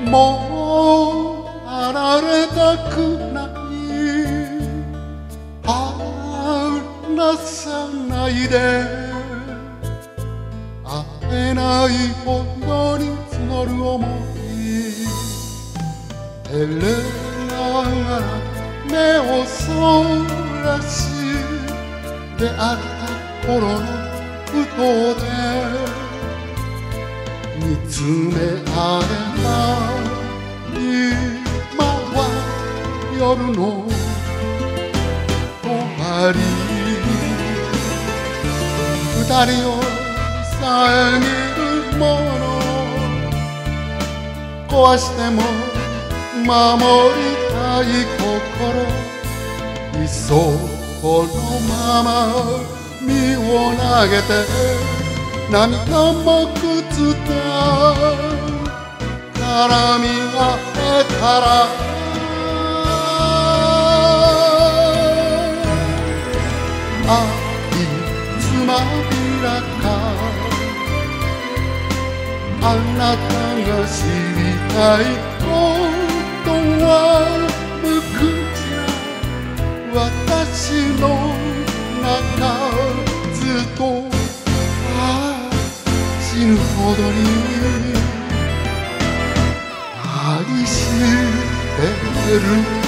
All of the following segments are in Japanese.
もう離れたくない離さないで会えないほどに募る想い照れながら目をそらし出会った頃のふとで見つめ合えば今は夜の終わり二人を遮るもの壊しても守りたい心いっそこのまま身を投げて涙も靴だ絡み合えたらいつまびらかあなたが知りたいことは無口な私の中ずっと死ぬほどに愛してる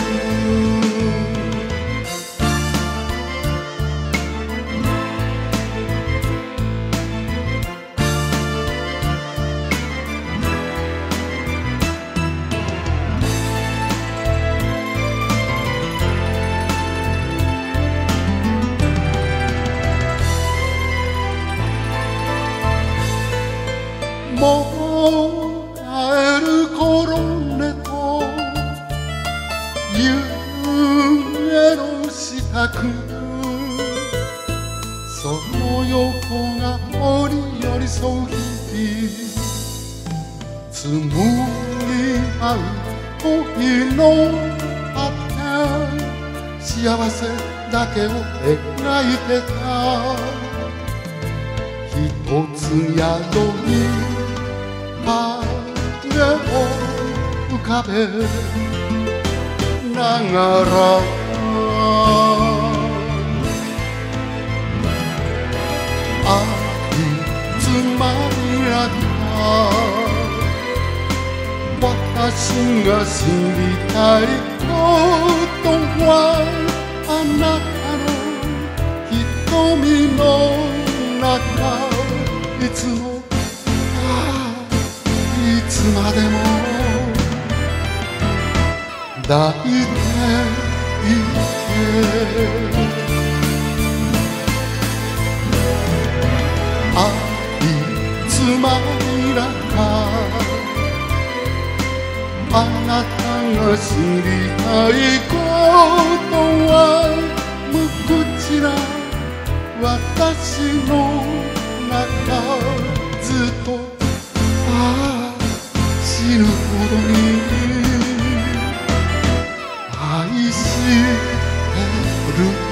もう帰る頃ねと夢の支度その横が折に寄り添う日々紡ぎ合う恋の果て幸せだけを描いてた一つ宿に影を浮かべながらいつまでやった私が知りたいことはあなたの瞳の中いつもいつまでも抱いていていつまびらかあなたが知りたいことは無口な私の中ずっと死ぬほどに愛してる